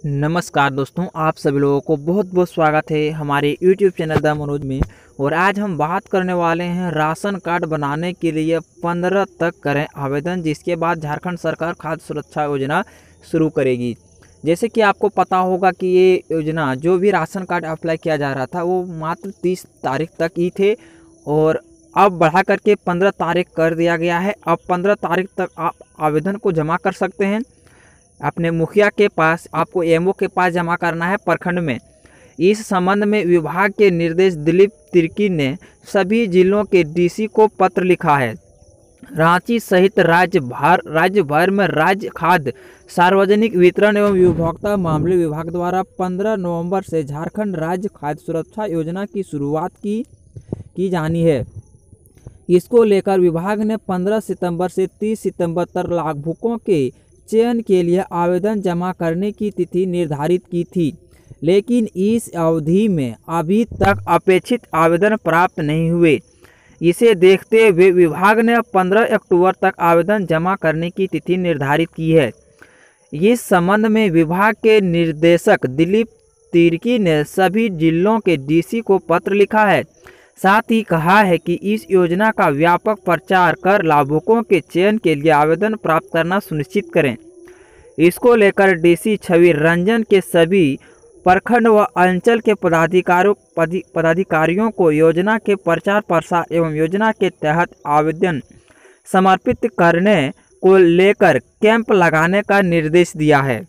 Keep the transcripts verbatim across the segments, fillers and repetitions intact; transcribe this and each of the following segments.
नमस्कार दोस्तों, आप सभी लोगों को बहुत बहुत स्वागत है हमारे यूट्यूब चैनल द मनोज में। और आज हम बात करने वाले हैं राशन कार्ड बनाने के लिए पंद्रह तक करें आवेदन, जिसके बाद झारखंड सरकार खाद्य सुरक्षा योजना शुरू करेगी। जैसे कि आपको पता होगा कि ये योजना जो भी राशन कार्ड अप्लाई किया जा रहा था वो मात्र तीस तारीख तक ही थे और अब बढ़ा करके पंद्रह तारीख कर दिया गया है। अब पंद्रह तारीख तक आप आवेदन को जमा कर सकते हैं। अपने मुखिया के पास, आपको एमओ के पास जमा करना है प्रखंड में। इस संबंध में विभाग के निर्देश दिलीप तिर्की ने सभी जिलों के डीसी को पत्र लिखा है। रांची सहित राज्य भर राज्य भर में राज्य खाद्य सार्वजनिक वितरण एवं उपभोक्ता मामले विभाग द्वारा पंद्रह नवंबर से झारखंड राज्य खाद्य सुरक्षा योजना की शुरुआत की की जानी है। इसको लेकर विभाग ने पंद्रह सितंबर से तीस सितंबर तक लाभुकों के चयन के लिए आवेदन जमा करने की तिथि निर्धारित की थी, लेकिन इस अवधि में अभी तक अपेक्षित आवेदन प्राप्त नहीं हुए। इसे देखते हुए विभाग ने पंद्रह अक्टूबर तक आवेदन जमा करने की तिथि निर्धारित की है। इस संबंध में विभाग के निर्देशक दिलीप तिर्की ने सभी जिलों के डीसी को पत्र लिखा है। साथ ही कहा है कि इस योजना का व्यापक प्रचार कर लाभुकों के चयन के लिए आवेदन प्राप्त करना सुनिश्चित करें। इसको लेकर डीसी छवि रंजन के सभी प्रखंड व अंचल के पदाधिकारियों पदाधिकारियों को योजना के प्रचार प्रसार एवं योजना के तहत आवेदन समर्पित करने को लेकर कैंप लगाने का निर्देश दिया है।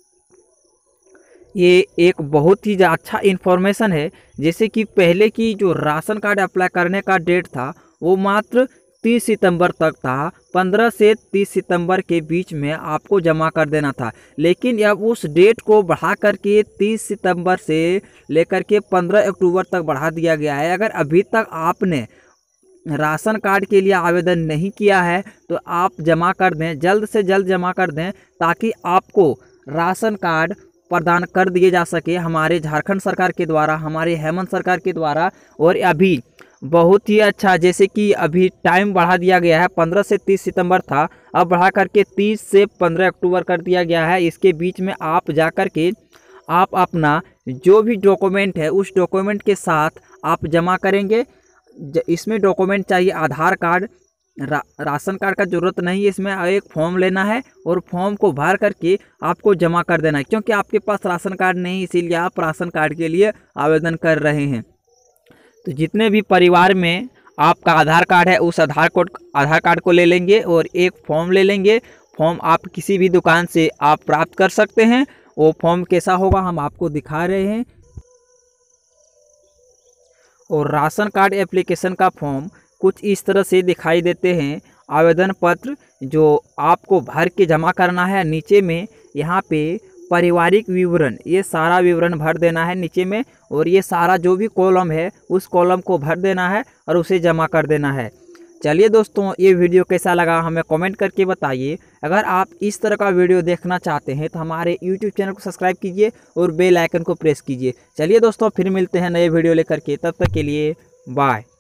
ये एक बहुत ही अच्छा इन्फॉर्मेशन है। जैसे कि पहले की जो राशन कार्ड अप्लाई करने का डेट था वो मात्र तीस सितंबर तक था। पंद्रह से तीस सितंबर के बीच में आपको जमा कर देना था, लेकिन अब उस डेट को बढ़ा करके तीस सितंबर से लेकर के पंद्रह अक्टूबर तक बढ़ा दिया गया है। अगर अभी तक आपने राशन कार्ड के लिए आवेदन नहीं किया है तो आप जमा कर दें, जल्द से जल्द जमा कर दें, ताकि आपको राशन कार्ड प्रदान कर दिए जा सके हमारे झारखंड सरकार के द्वारा, हमारे हेमंत सरकार के द्वारा। और अभी बहुत ही अच्छा, जैसे कि अभी टाइम बढ़ा दिया गया है, पंद्रह से तीस सितंबर था, अब बढ़ा करके तीस से पंद्रह अक्टूबर कर दिया गया है। इसके बीच में आप जा कर के आप अपना जो भी डॉक्यूमेंट है उस डॉक्यूमेंट के साथ आप जमा करेंगे। इसमें डॉक्यूमेंट चाहिए आधार कार्ड, रा, राशन कार्ड का ज़रूरत नहीं है। इसमें एक फॉर्म लेना है और फॉर्म को भर करके आपको जमा कर देना है। क्योंकि आपके पास राशन कार्ड नहीं, इसीलिए आप राशन कार्ड के लिए आवेदन कर रहे हैं। तो जितने भी परिवार में आपका आधार कार्ड है उस आधार कार्ड आधार कार्ड को ले लेंगे और एक फॉर्म ले लेंगे। फॉर्म आप किसी भी दुकान से आप प्राप्त कर सकते हैं। वो फॉर्म कैसा होगा हम आपको दिखा रहे हैं। और राशन कार्ड एप्लीकेशन का फॉर्म कुछ इस तरह से दिखाई देते हैं। आवेदन पत्र जो आपको भर के जमा करना है, नीचे में यहाँ पे पारिवारिक विवरण, ये सारा विवरण भर देना है नीचे में। और ये सारा जो भी कॉलम है उस कॉलम को भर देना है और उसे जमा कर देना है। चलिए दोस्तों, ये वीडियो कैसा लगा हमें कमेंट करके बताइए। अगर आप इस तरह का वीडियो देखना चाहते हैं तो हमारे यूट्यूब चैनल को सब्सक्राइब कीजिए और बेल आइकन को प्रेस कीजिए। चलिए दोस्तों, फिर मिलते हैं नए वीडियो लेकर के, तब तक के लिए बाय।